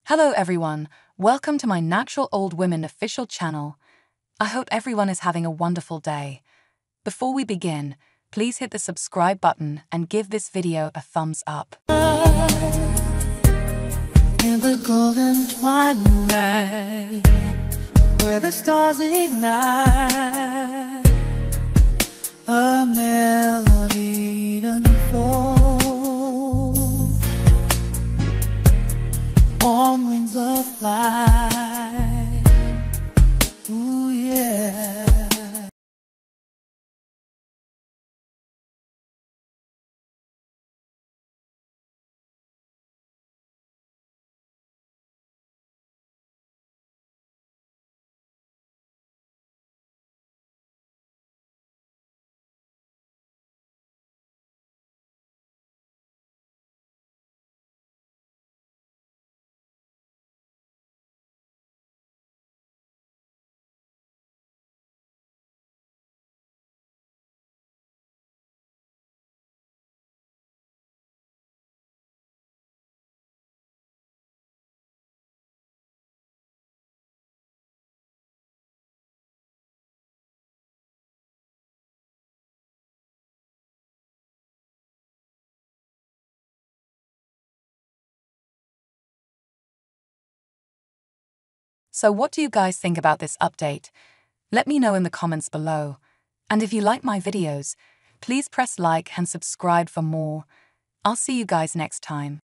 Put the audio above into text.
Hello everyone, welcome to my Natural Old Women official channel. I hope everyone is having a wonderful day. Before we begin, please hit the subscribe button and give this video a thumbs up. In the golden twilight, where the stars ignite, a melody unfolds on wings of flight. Ooh, yeah. So what do you guys think about this update? Let me know in the comments below. And if you like my videos, please press like and subscribe for more. I'll see you guys next time.